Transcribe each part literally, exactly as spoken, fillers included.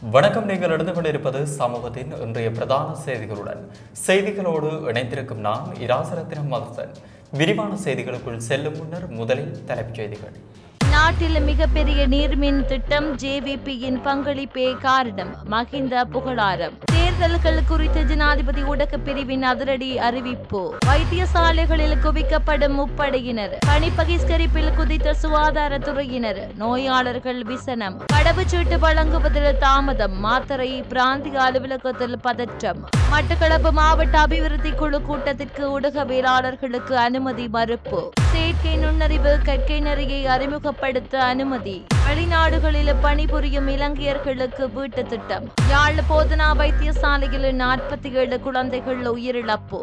வணக்கம். நீங்கள் எடுத்து கொண்டிருப்பது சமூகத்தின் இன்றைய பிரதான செய்திகளுடன். செய்திகளோடு இணைந்திருக்கும் நான் இராசரத்தினம் மதுசன். விரிவான செய்திகளுக்குள் செல்லும் முன்னர் முதலில் தலைப்புச் செய்திகள். நாட்டில் மிகப்பெரிய நீர்மின் திட்டம் ஜேவிபியின் பங்களிப்பே காரணம் மஹிந்த புகழாரம். தேர்தல்கள் குறித்து ஜனாதிபதி ஊடக பிரிவின் அதிரடி அறிவிப்பு. வைத்தியசாலைகளில் குவிக்கப்படும் முப்படையினர். பணி பகிஷ்கரிப்பில் குதித்த சுகாதாரத்துறையினர். நோயாளர்கள் விசனம். கடவுச்சீட்டு வழங்குவதில் தாமதம். மாத்தறை பிராந்திய அலுவலகத்தில் பதற்றம். மட்டக்களப்பு மாவட்ட அபிவிருத்தி குழு கூட்டத்திற்கு ஊடகவியலாளர்களுக்கு அனுமதி மறுப்பு. செயற்கை நுண்ணறிவு கற்கை நெறியை அறிமுகப்படுத்த அனுமதி. வெளிநாடுகளில் பணிபுரியும் இலங்கையர்களுக்கு வீட்டு திட்டம். யாழ் போதனா வைத்தியசாலையில் நாற்பத்தி ஏழு குழந்தைகள் உயிரிழப்பு.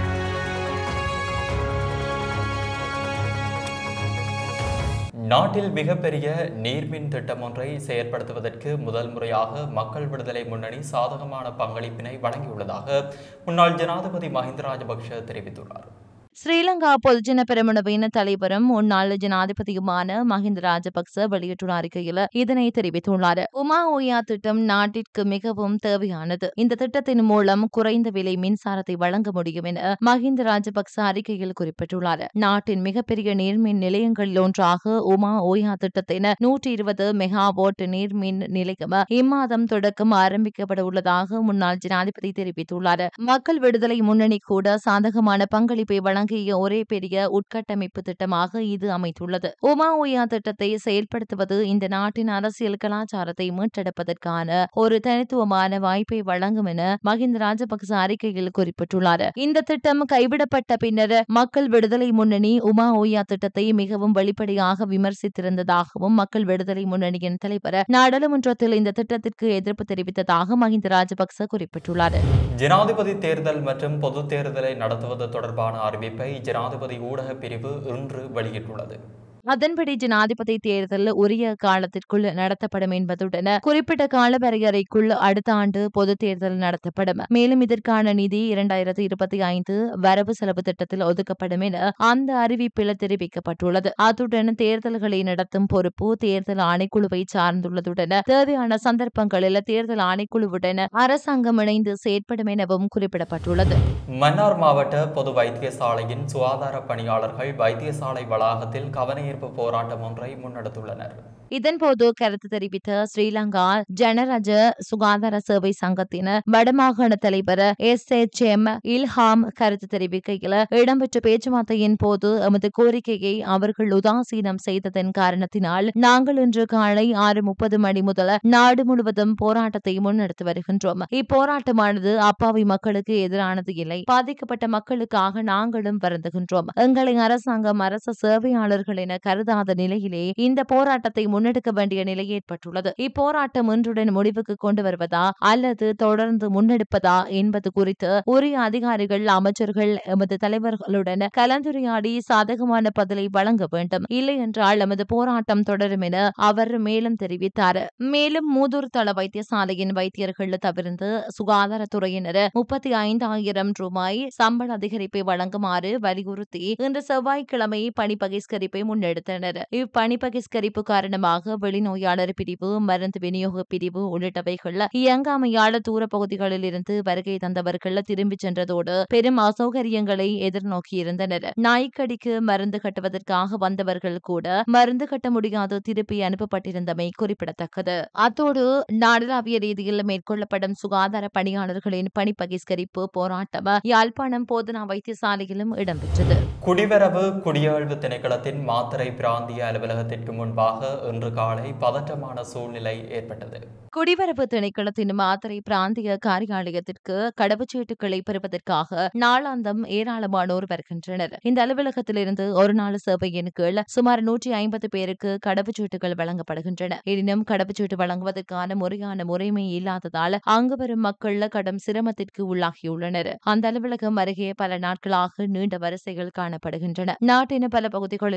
நாட்டில் மிகப்பெரிய நீர்மின் திட்டம் ஒன்றை செயற்படுத்துவதற்கு முதல் முறையாக மக்கள் விடுதலை முன்னணி சாதகமான பங்களிப்பினை வழங்கியுள்ளதாக முன்னாள் ஜனாதிபதி மஹிந்த ராஜபக்ஷ தெரிவித்துள்ளார். ஸ்ரீலங்கா பொதுஜன பெரமுனவின் தலைவரும் முன்னாள் ஜனாதிபதியுமான மஹிந்த ராஜபக்ச வெளியிட்டுள்ள அறிக்கையில் இதனை தெரிவித்துள்ளார். உமா ஓயா திட்டம் நாட்டிற்கு மிகவும் தேவையானது. இந்த திட்டத்தின் மூலம் குறைந்த விலை மின்சாரத்தை வழங்க முடியும் என மஹிந்த ராஜபக்ச அறிக்கையில் குறிப்பிட்டுள்ளார். நாட்டின் மிகப்பெரிய நீர்மின் நிலையங்களில் ஒன்றாக உமா ஓயா திட்டத்தின் நூற்றி இருபது மெகாவாட் நீர்மின் நிலையம் இம்மாதம் தொடக்கம் ஆரம்பிக்கப்பட உள்ளதாக முன்னாள் ஜனாதிபதி தெரிவித்துள்ளார். மக்கள் விடுதலை முன்னணி கூட சாதகமான பங்களிப்பை வழங்க ஒரே பெரிய உட்கட்டமைப்பு திட்டமாக இது அமைத்துள்ளது. உமா ஓயா திட்டத்தை செயல்படுத்துவது இந்த நாட்டின் அரசியல் கலாச்சாரத்தை மீட்டெடுப்பதற்கான ஒரு தனித்துவமான வாய்ப்பை வழங்கும் என மஹிந்த ராஜபக்ச அறிக்கையில் குறிப்பிட்டுள்ளார். இந்த திட்டம் கைவிடப்பட்ட பின்னர் மக்கள் விடுதலை முன்னணி உமா ஓயா திட்டத்தை மிகவும் வெளிப்படையாக விமர்சித்திருந்ததாகவும் மக்கள் விடுதலை முன்னணியின் தலைவர் நாடாளுமன்றத்தில் இந்த திட்டத்திற்கு எதிர்ப்பு தெரிவித்ததாக மஹிந்த ராஜபக்ச குறிப்பிட்டுள்ளார். ஜனாதிபதி தேர்தல் மற்றும் பொது தேர்தலை நடத்துவது தொடர்பான அறிவிப்பு ஜனாதிபதி ஊடக பிரிவு இன்று வெளியிட்டுள்ளது. அதன்படி ஜனாதிபதி தேர்தல் உரிய காலத்திற்குள் நடத்தப்படும் என்பதுடன் குறிப்பிட்ட கால வரையறைக்குள் அடுத்த ஆண்டு பொது தேர்தல் நடத்தப்படும். மேலும் இதற்கான நிதி இரண்டாயிரத்தி இருபத்தி ஐந்து வரவு செலவு திட்டத்தில் ஒதுக்கப்படும் என அந்த அறிவிப்பில் தெரிவிக்கப்பட்டுள்ளது. அத்துடன் தேர்தல்களை நடத்தும் பொறுப்பு தேர்தல் ஆணைக்குழுவை சார்ந்துள்ளதுடன் தேவையான சந்தர்ப்பங்களில் தேர்தல் ஆணைக்குழுவுடன் அரசாங்கம் இணைந்து செயற்படும் எனவும் குறிப்பிடப்பட்டுள்ளது. மன்னார் மாவட்ட பொது வைத்தியசாலையின் சுகாதார பணியாளர்கள் வைத்தியசாலை வளாகத்தில் கவன போராட்டம் ஒன்றை முன்னெடுத்துள்ளனர். இதன்போது கருத்து தெரிவித்த ஸ்ரீலங்கா ஜனரஜ சுகாதார சேவை சங்கத்தின் வடமாகாண தலைவர் எஸ் எச் எம் இல்ஹாம் கருத்து தெரிவிக்கையில் இடம்பெற்ற பேச்சுவார்த்தையின் போது எமது கோரிக்கையை அவர்கள் உதாசீனம் செய்ததன் காரணத்தினால் நாங்கள் இன்று காலை ஆறு முப்பது மணி முதல் நாடு முழுவதும் போராட்டத்தை முன்னெடுத்து வருகின்றோம். இப்போராட்டமானது அப்பாவி மக்களுக்கு எதிரானது இல்லை. பாதிக்கப்பட்ட மக்களுக்காக நாங்களும் வருந்துகின்றோம். எங்களை அரசாங்கம் அரசு சேவையாளர்கள் என கருதாத நிலையிலே இந்த போராட்டத்தை முன்னெடுக்க வேண்டிய நிலை ஏற்பட்டுள்ளது. இப்போராட்டம் இன்றுடன் முடிவுக்கு கொண்டு வருவதா அல்லது தொடர்ந்து முன்னெடுப்பதா என்பது குறித்து உரிய அதிகாரிகள் அமைச்சர்கள் எமது தலைவர்களுடன் கலந்துரையாடி சாதகமான பதிலை வழங்க வேண்டும். இல்லை என்றால் எமது போராட்டம் தொடரும் என அவர் மேலும் தெரிவித்தார். மேலும் மூதூர் தள வைத்தியசாலையின் வைத்தியர்கள் தவிர்த்து சுகாதாரத்துறையினர் முப்பத்தி ஐந்தாயிரம் ரூபாய் சம்பள அதிகரிப்பை வழங்குமாறு வலியுறுத்தி இன்று செவ்வாய்க்கிழமை பணி பகிஷ்கரிப்பை முன்னெடுத்தனர். இப்பணி பகிஷ்கரிப்பு காரணமாக வெளிநோயாளர் பிரிவு மருந்து விநியோக பிரிவு உள்ளிட்டவைகள் இயங்காமையாள தூர பகுதிகளில் இருந்து வருகை தந்தவர்கள் திரும்பிச் சென்றதோடு பெரும் அசௌகரியங்களை எதிர்நோக்கியிருந்தனர். நாய்க்கடிக்கு மருந்து கட்டுவதற்காக வந்தவர்கள் கூட மருந்து கட்ட முடியாது திருப்பி அனுப்பப்பட்டிருந்தமை குறிப்பிடத்தக்கது. அத்தோடு நாடளாவிய ரீதியில் மேற்கொள்ளப்படும் சுகாதார பணியாளர்களின் பணி பகிஷ்கரிப்பு போராட்டம் யாழ்ப்பாணம் போதனா வைத்தியசாலையிலும் இடம்பெற்றது. குடிவரவு குடியாழ்வு திணைக்களத்தின் மாத்தறை பிராந்திய அலுவலகத்திற்கு முன்பாக இன்று காலை பதற்றமான சூழ்நிலை ஏற்பட்டது. குடிவரவு திணைக்களத்தின் மாத்தறை பிராந்திய காரியாலயத்திற்கு கடவுச்சீட்டுகளை பெறுவதற்காக நாளாந்தம் ஏராளமானோர் வருகின்றனர். இந்த அலுவலகத்திலிருந்து ஒரு நாள் சேவையின் கீழ் சுமார் நூற்றி ஐம்பது பேருக்கு கடவுச்சீட்டுகள் வழங்கப்படுகின்றன. எனினும் கடவுச்சீட்டு வழங்குவதற்கான முறையான முறைமை இல்லாததால் அங்கு வரும் மக்கள் கடும் சிரமத்திற்கு உள்ளாகியுள்ளனர். அந்த அலுவலகம் அருகே பல நாட்களாக நீண்ட வரிசைகள் காணப்படுகின்றன. நாட்டின் பல பகுதிகளிலும் இருந்து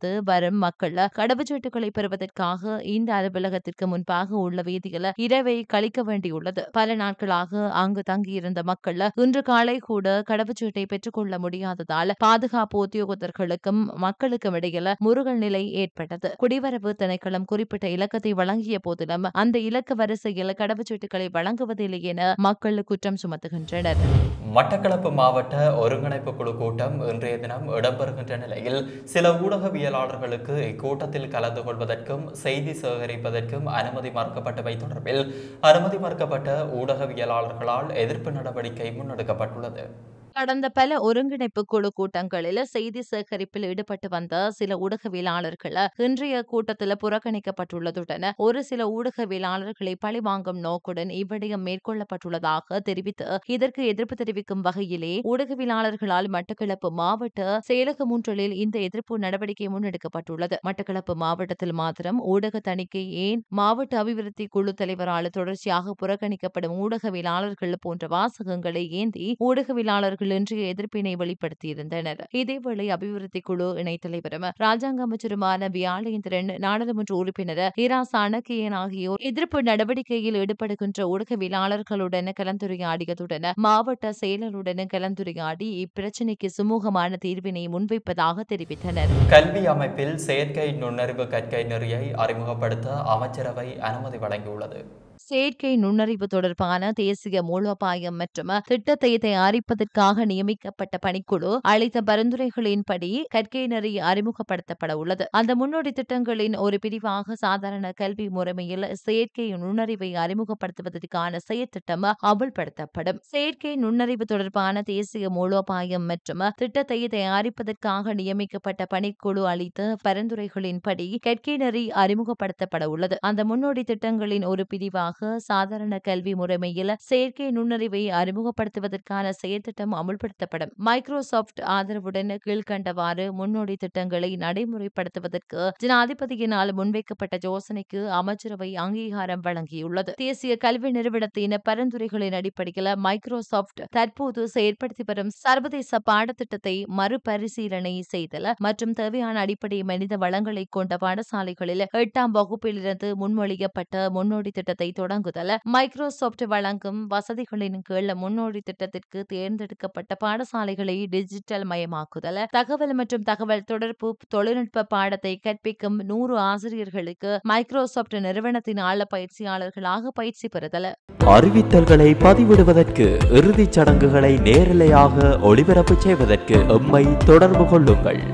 போது வரும் மக்கள் கடவுச்சீட்டுகளை பெறுவதற்காக இந்த அலுவலகத்திற்கு முன்பாக உள்ள வீதியில் இரவை கழிக்க வேண்டியுள்ளது. பல நாட்களாக அங்கு தங்கியிருந்த மக்கள் இன்று காலை கூட கடவுச்சீட்டை பெற்றுக் கொள்ள முடியாததால் பாதுகாப்பு உத்தியோகத்தர்களுக்கும் மக்களுக்கும் இடையில் முருகல் நிலை ஏற்பட்டது. குடிவரவு திணைக்களம் குறிப்பிட்ட இலக்கத்தை வழங்கிய போதிலும் அந்த இலக்க வரிசையில் கடவுச்சீட்டுகளை வழங்குவதில்லை என மக்கள் குற்றம் சுமத்துகின்றனர். மட்டக்களப்பு மாவட்ட ஒருங்கிணைப்பு குழு கூட்டம் இன்றைய தினம் இடம்பெறுகின்ற நிலையில் சில ஊடகவியலாளர்களுக்கு இக்கூட்டத்தில் கலந்து கொள்வதற்கும் செய்தி சேகரிப்பதற்கும் அனுமதி மறுக்கப்பட்டவை தொடர்பில் அனுமதி மறுக்கப்பட்ட ஊடகவியலாளர்களால் எதிர்ப்பு நடவடிக்கை முன்னெடுக்கப்பட்டுள்ளது. கடந்த பல ஒருங்கிணைப்பு குழு கூட்டங்களில் செய்தி சேகரிப்பில் ஈடுபட்டு வந்த சில ஊடகவியலாளர்கள் இன்றைய கூட்டத்தில் புறக்கணிக்கப்பட்டுள்ளதுடன் ஒரு சில ஊடகவியலாளர்களை பழிவாங்கும் நோக்குடன் இவ்விடயம் மேற்கொள்ளப்பட்டுள்ளதாக தெரிவித்து இதற்கு எதிர்ப்பு தெரிவிக்கும் வகையிலே ஊடகவியலாளர்களால் மட்டக்களப்பு மாவட்ட செயலகம் ஒன்றில் இந்த எதிர்ப்பு நடவடிக்கை முன்னெடுக்கப்பட்டுள்ளது. மட்டக்களப்பு மாவட்டத்தில் மாத்திரம் ஊடக தணிக்கை ஏன் மாவட்ட அபிவிருத்தி குழு தலைவரால் தொடர்ச்சியாக புறக்கணிக்கப்படும் ஊடகவியலாளர்கள் போன்ற வாசகங்களை ஏந்தி ஊடகவியலாளர்கள் இன்றைய எதிர்ப்பினை வெளிப்படுத்தியிருந்தனர். இதேவேளை அபிவிருத்தி குழு இணைத் தலைவரும் ராஜாங்க அமைச்சருமான வியாழேந்திரன், நாடாளுமன்ற உறுப்பினர் இரா சாணக்கியன் ஆகியோர் எதிர்ப்பு நடவடிக்கையில் ஈடுபடுகின்ற ஊடகவியலாளர்களுடன் கலந்துரையாடியதுடன் மாவட்ட செயலருடன் கலந்துரையாடி இப்பிரச்சினைக்கு சுமூகமான தீர்வினை முன்வைப்பதாக தெரிவித்தனர். கல்வி அமைப்பில் செயற்கை நுண்ணறிவு கற்கை நெறியை அறிமுகப்படுத்த அமைச்சரவை அனுமதி வழங்கியுள்ளது. செயற்கை நுண்ணறிவு தொடர்பான தேசிய மூலோபாயம் மற்றும் திட்டத்தை தயாரிப்பதற்காக நியமிக்கப்பட்ட பணிக்குழு அளித்த பரிந்துரைகளின்படி கற்கை நெறி அறிமுகப்படுத்தப்பட உள்ளது. அந்த முன்னோடி திட்டங்களின் ஒரு பிரிவாக சாதாரண கல்வி முறைமையில் செயற்கை நுண்ணறிவை அறிமுகப்படுத்துவதற்கான செயற்திட்டம் அமுல்படுத்தப்படும். செயற்கை நுண்ணறிவு தொடர்பான தேசிய மூலோபாயம் மற்றும் திட்டத்தை தயாரிப்பதற்காக நியமிக்கப்பட்ட பணிக்குழு அளித்த பரிந்துரைகளின்படி கற்கை நெறி அறிமுகப்படுத்தப்பட உள்ளது. அந்த முன்னோடி திட்டங்களின் ஒரு பிரிவாக சாதாரண கல்வி முறைமையில் செயற்கை நுண்ணறிவை அறிமுகப்படுத்துவதற்கான செயற்திட்டம் அமுல்படுத்தப்படும். மைக்ரோசாப்ட் ஆதரவுடன் கீழ்கண்டவாறு முன்னோடி திட்டங்களை நடைமுறைப்படுத்துவதற்கு ஜனாதிபதியினால் முன்வைக்கப்பட்ட யோசனைக்கு அமைச்சரவை அங்கீகாரம் வழங்கியுள்ளது. தேசிய கல்வி நிறுவனத்தின் பரிந்துரைகளின் அடிப்படையில் மைக்ரோசாப்ட் தற்போது செயற்படுத்தி வரும் சர்வதேச பாடத்திட்டத்தை மறுபரிசீலனை செய்தல் மற்றும் தேவையான அடிப்படை மனித வளங்களை கொண்ட பாடசாலைகளில் எட்டாம் வகுப்பிலிருந்து முன்மொழியப்பட்ட முன்னோடி திட்டத்தை தொடங்குதல், மைக்ரோசாப்ட் வழங்கும் வசதிகளின் கீழ் முன்னோடி திட்டத்திற்கு தேர்ந்தெடுக்கப்பட்ட பாடசாலைகளை டிஜிட்டல் மயமாக்குதல், தகவல் மற்றும் தகவல் தொடர்பு தொழில்நுட்ப பாடத்தை கற்பிக்கும் நூறு ஆசிரியர்களுக்கு மைக்ரோசாப்ட் நிறுவனத்தினால் பயிற்சியாளர்களாக பயிற்சி பெறுதல். அறிவித்தல்களை பதிவிடுவதற்கு, இறுதிச் சடங்குகளை நேரலையாக ஒளிபரப்பு செய்வதற்கு எம்மை தொடர்பு கொள்ளுங்கள்.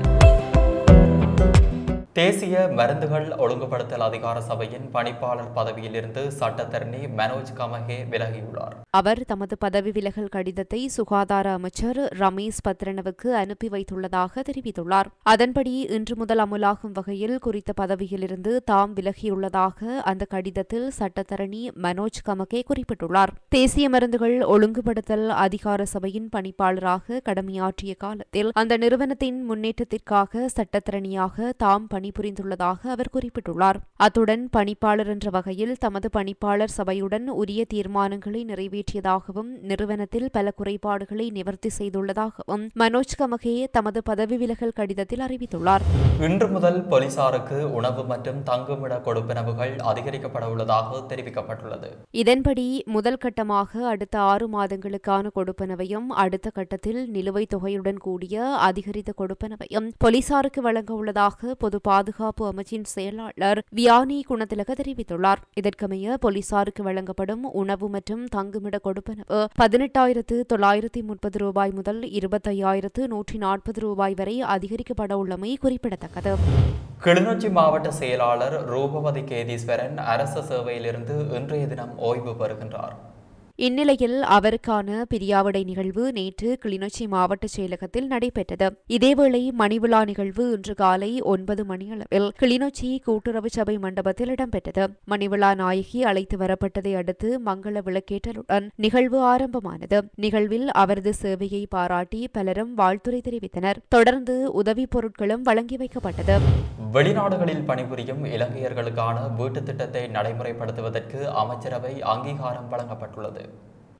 தேசிய மருந்துகள் ஒழுங்குபடுத்தல் அதிகார சபையின் பணிப்பாளர் பதவியிலிருந்து சட்டத்தரணி மனோஜ் கமகே விலகியுள்ளார். அவர் தமது பதவி விலகல் கடிதத்தை சுகாதார அமைச்சர் ரமேஷ் பத்ரனவுக்கு அனுப்பி வைத்துள்ளதாக தெரிவித்துள்ளார். அதன்படி இன்று முதல் அமுலாகும் வகையில் குறித்த பதவியிலிருந்து தாம் விலகியுள்ளதாக அந்த கடிதத்தில் சட்டத்தரணி மனோஜ் கமகே குறிப்பிட்டுள்ளார். தேசிய மருந்துகள் ஒழுங்குபடுத்தல் அதிகார சபையின் பணிப்பாளராக கடமையாற்றிய காலத்தில் அந்த நிறுவனத்தின் முன்னேற்றத்திற்காக சட்டத்தரணியாக தாம் பணிபுரிந்துள்ளதாக அவர் குறிப்பிட்டுள்ளார். அத்துடன் பணிப்பாளர் என்ற வகையில் தமது பணிப்பாளர் சபையுடன் உரிய தீர்மானங்களை நிறைவேற்றியதாகவும் நிறுவனத்தில் பல குறைபாடுகளை நிவர்த்தி செய்துள்ளதாகவும் மனோஜ் கமகே தமது பதவி விலகல் கடிதத்தில் அறிவித்துள்ளார். இன்று முதல் போலீசாருக்கு உணவு மற்றும் தங்குமிட கொடுப்பனவுகள் அதிகரிக்கப்பட உள்ளதாக தெரிவிக்கப்பட்டுள்ளது. இதன்படி முதல் கட்டமாக அடுத்த ஆறு மாதங்களுக்கான கொடுப்பனவையும் அடுத்த கட்டத்தில் நிலுவைத் தொகையுடன் கூடிய அதிகரித்த கொடுப்பனவையும் போலீசாருக்கு வழங்க உள்ளதாக பொது பாதுகாப்பு அமைச்சின் செயலாளர் வியானி குணத்திலக தெரிவித்துள்ளார். இதற்கமைய போலீசாருக்கு வழங்கப்படும் உணவு மற்றும் தங்குமிட கொடுப்பனவு பதினெட்டாயிரத்து தொள்ளாயிரத்தி முப்பது ரூபாய் முதல் இருபத்தையாயிரத்து நூற்றி நாற்பது ரூபாய் வரை அதிகரிக்கப்பட உள்ளமை குறிப்பிடத்தக்கது. கிளிநொச்சி மாவட்ட செயலாளர் ரூபவதி கேதீஸ்வரன் அரச சேவையிலிருந்து இன்றைய தினம் ஓய்வு பெறுகின்றார். இந்நிலையில் அவருக்கான பிரியாவிடை நிகழ்வு நேற்று கிளிநொச்சி மாவட்ட செயலகத்தில் நடைபெற்றது. இதேவேளை மணிவிழா நிகழ்வு இன்று காலை ஒன்பது மணியளவில் கிளிநொச்சி கூட்டுறவு சபை மண்டபத்தில் இடம்பெற்றது. மணிவிழா நாயகி அழைத்து வரப்பட்டதை அடுத்து மங்கள விளக்கேற்றலுடன் நிகழ்வு ஆரம்பமானது. நிகழ்வில் அவரது சேவையை பாராட்டி பலரும் வாழ்த்துரை தெரிவித்தனர். தொடர்ந்து உதவிப் பொருட்களும் வழங்கி வைக்கப்பட்டது. வெளிநாடுகளில் பணிபுரியும் இலங்கையர்களுக்கான வீட்டு திட்டத்தை நடைமுறைப்படுத்துவதற்கு அமைச்சரவை அங்கீகாரம் வழங்கப்பட்டுள்ளது.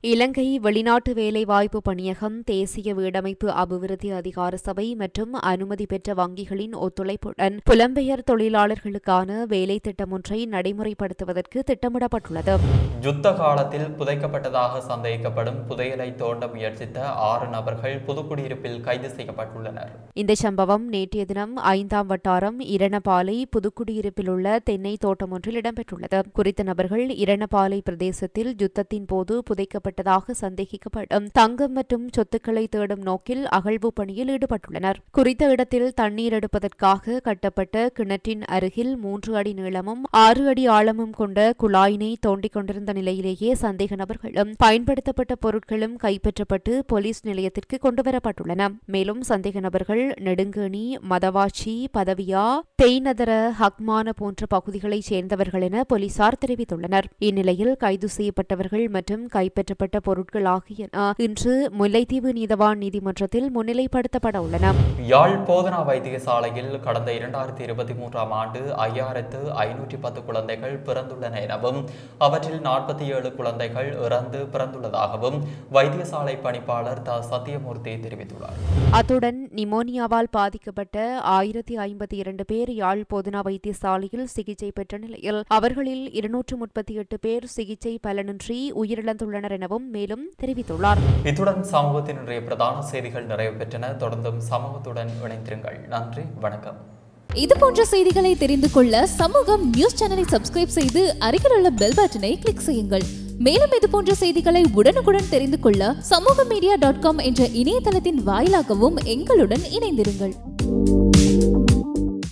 இலங்கை வெளிநாட்டு வேலைவாய்ப்பு பணியகம், தேசிய வீடமைப்பு அபிவிருத்தி அதிகார சபை மற்றும் அனுமதி பெற்ற வங்கிகளின் ஒத்துழைப்புடன் புலம்பெயர் தொழிலாளர்களுக்கான வேலை திட்டம் ஒன்றை நடைமுறைப்படுத்துவதற்கு திட்டமிடப்பட்டுள்ளது. யுத்த காலத்தில் புதைக்கப்பட்டதாக சந்தேகிக்கப்படும் புதையலை தோண்ட முயற்சித்த ஆறு நபர்கள் புதுக்குடியிருப்பில் கைது செய்யப்பட்டுள்ளனர். இந்த சம்பவம் நேற்றைய தினம் ஐந்தாம் வட்டாரம் இரணபாலை புதுக்குடியிருப்பில் உள்ள தென்னை தோட்டம் ஒன்றில் இடம்பெற்றுள்ளது. குறித்த நபர்கள் இரணபாலை பிரதேசத்தில் யுத்தத்தின் போது புதைக்கப்பட்டதாக சந்தேகிக்கப்படும் தங்கம் மற்றும் சொத்துக்களை தேடும் நோக்கில் அகழ்வு பணியில் ஈடுபட்டுள்ளனர். குறித்த இடத்தில் தண்ணீர் எடுப்பதற்காக கட்டப்பட்ட கிணற்றின் அருகில் மூன்று அடி நீளமும் ஆறு அடி ஆழமும் கொண்ட குழாயினை தோண்டிக் கொண்டிருந்த நிலையிலேயே சந்தேக நபர்களும் பயன்படுத்தப்பட்ட பொருட்களும் கைப்பற்றப்பட்டு போலீஸ் நிலையத்திற்கு கொண்டுவரப்பட்டுள்ளன. மேலும் சந்தேக நபர்கள் நெடுங்கேணி, மதவாச்சி, பதவியா, தெய்நதர, ஹக்மான போன்ற பகுதிகளைச் சேர்ந்தவர்கள் என போலீசார் தெரிவித்துள்ளனர். இந்நிலையில் கைது செய்யப்பட்டவர்கள் மற்றும் கைப்பற்றப்பட்ட பொருட்கள் ஆகியன இன்று முல்லைத்தீவு நீதவான் நீதிமன்றத்தில் முன்னிலைப்படுத்தப்பட உள்ளன. யாழ் போதனா வைத்தியசாலையில் கடந்த இரண்டாயிரத்தி இருபத்தி மூன்றாம் ஆண்டு ஐயாயிரத்து ஐநூற்றி பத்து குழந்தைகள் பிறந்துள்ளன எனவும் அவற்றில் நாற்பத்தி ஏழு குழந்தைகள் இறந்து பிறந்துள்ளதாகவும் வைத்தியசாலை பணிப்பாளர் த சத்தியமூர்த்தி தெரிவித்துள்ளார். அத்துடன் நிமோனியாவால் பாதிக்கப்பட்ட ஆயிரத்தி ஐம்பத்தி இரண்டு பேர் யாழ் போதனா வைத்தியசாலையில் சிகிச்சை பெற்ற நிலையில் அவர்களில் இருநூற்று முப்பத்தி எட்டு பேர் சிகிச்சை பலனின்றி உயிரிழந்துள்ளனர் எனவும் மேலும் தெரிவித்துள்ளார். இத்துடன் சமூகத்தின் இன்றைய பிரதான செய்திகள் நிறைவு பெற்றன. தொடர்ந்தும் சமூகத்துடன் இணைந்திருங்கள். நன்றி, வணக்கம். இது போன்ற செய்திகளை தெரிந்து கொள்ள சமூகம் நியூஸ் சேனலை சப்ஸ்கிரைப் செய்து அருகில் உள்ள பெல் பட்டனை கிளிக் செய்யுங்கள். மேலும் இது போன்ற செய்திகளை உடனுக்குடன் தெரிந்து கொள்ள சமூக மீடியா டாட் காம் என்ற இணையதளத்தின் வாயிலாகவும் எங்களுடன் இணைந்திருங்கள்.